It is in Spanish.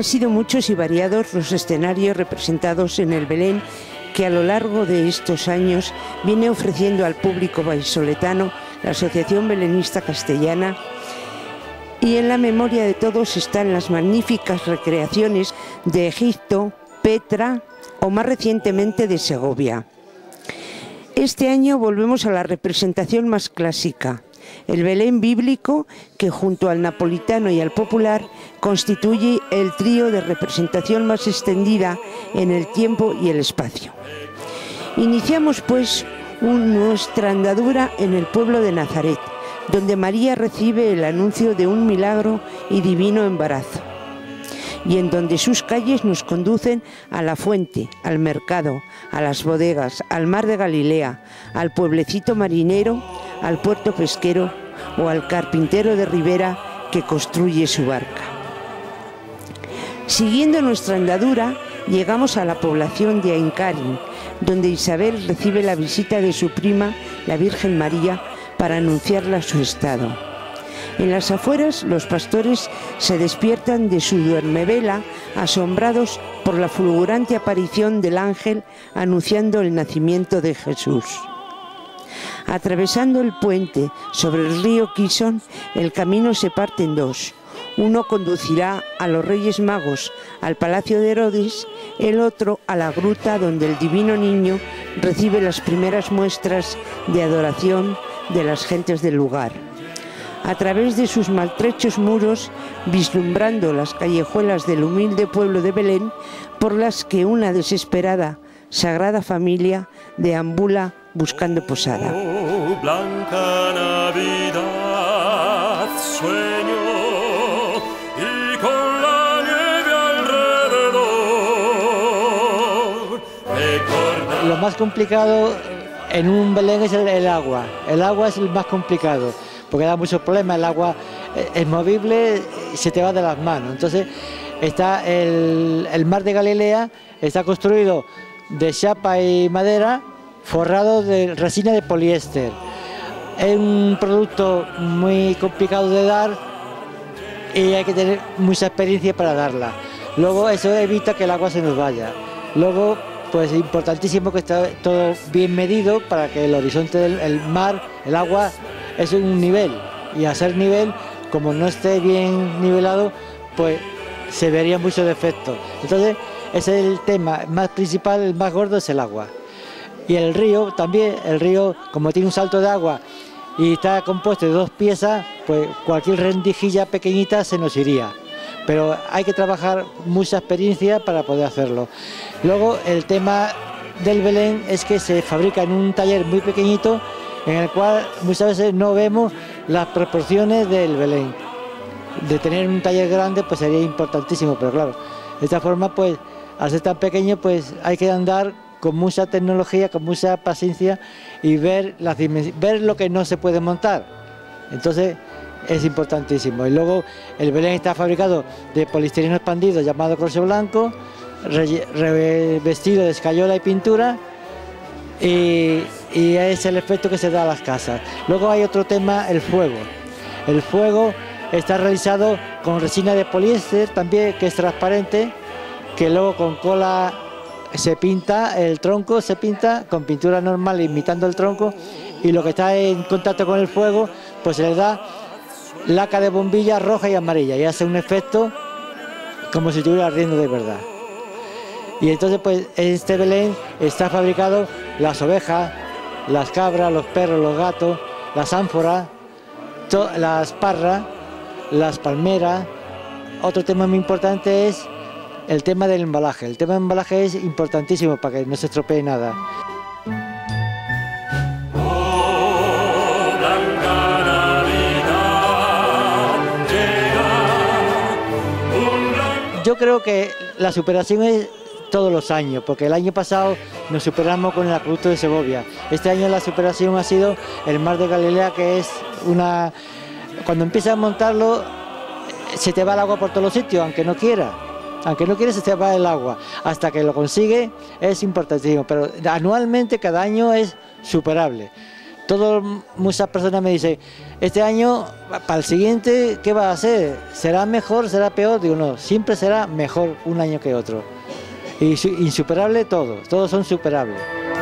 sido muchos y variados los escenarios representados en el Belén que a lo largo de estos años viene ofreciendo al público vallisoletano la Asociación Belenista Castellana, y en la memoria de todos están las magníficas recreaciones de Egipto, Petra o más recientemente de Segovia. Este año volvemos a la representación más clásica, el Belén bíblico, que junto al napolitano y al popular constituye el trío de representación más extendida en el tiempo y el espacio. Iniciamos pues nuestra andadura en el pueblo de Nazaret, donde María recibe el anuncio de un milagro y divino embarazo, y en donde sus calles nos conducen a la fuente, al mercado, a las bodegas, al mar de Galilea, al pueblecito marinero, al puerto pesquero o al carpintero de ribera que construye su barca. Siguiendo nuestra andadura, llegamos a la población de Aincarin, donde Isabel recibe la visita de su prima, la Virgen María, para anunciarle su estado. En las afueras, los pastores se despiertan de su duermevela, asombrados por la fulgurante aparición del ángel anunciando el nacimiento de Jesús. Atravesando el puente sobre el río Quisón, el camino se parte en dos. Uno conducirá a los Reyes Magos al Palacio de Herodes, el otro a la gruta donde el divino niño recibe las primeras muestras de adoración de las gentes del lugar. A través de sus maltrechos muros, vislumbrando las callejuelas del humilde pueblo de Belén, por las que una desesperada Sagrada Familia deambula buscando posada. Oh, blanca Navidad, sueño y con la nieve alrededor. Lo más complicado en un Belén es el agua. El agua es el más complicado, porque da muchos problemas. El agua es movible y se te va de las manos. Entonces está el mar de Galilea, está construido de chapa y madera, forrado de resina de poliéster. Es un producto muy complicado de dar y hay que tener mucha experiencia para darla. Luego eso evita que el agua se nos vaya. Luego, pues es importantísimo que esté todo bien medido para que el horizonte del mar, el agua, es un nivel. Y a ser nivel, como no esté bien nivelado, pues se verían muchos defectos. Entonces, ese es el tema más principal, el más gordo es el agua. Y el río también, el río como tiene un salto de agua y está compuesto de dos piezas, pues cualquier rendijilla pequeñita se nos iría. Pero hay que trabajar mucha experiencia para poder hacerlo. Luego el tema del Belén es que se fabrica en un taller muy pequeñito en el cual muchas veces no vemos las proporciones del Belén. De tener un taller grande pues sería importantísimo, pero claro, de esta forma pues al ser tan pequeño pues hay que andar con mucha tecnología, con mucha paciencia y ver lo que no se puede montar. Entonces es importantísimo. Y luego el Belén está fabricado de poliestireno expandido llamado croche blanco, revestido de escayola y pintura, y es el efecto que se da a las casas. Luego hay otro tema, el fuego. El fuego está realizado con resina de poliéster también, que es transparente, que luego con cola se pinta, el tronco se pinta con pintura normal imitando el tronco, y lo que está en contacto con el fuego pues se le da laca de bombilla roja y amarilla y hace un efecto como si estuviera ardiendo de verdad. Y entonces pues en este Belén está fabricado las ovejas, las cabras, los perros, los gatos, las ánforas, las parras, las palmeras. Otro tema muy importante es el tema del embalaje. El tema del embalaje es importantísimo para que no se estropee nada. Yo creo que la superación es todos los años, porque el año pasado nos superamos con el acueducto de Segovia. Este año la superación ha sido el mar de Galilea, que es una... Cuando empiezas a montarlo, se te va el agua por todos los sitios, aunque no quiera. Aunque no quieres, se te va el agua. Hasta que lo consigue es importantísimo, pero anualmente, cada año es superable. Muchas personas me dicen, este año, para el siguiente, ¿qué va a hacer? ¿Será mejor, será peor? Digo, no, siempre será mejor un año que otro. Y insuperable todos son superables.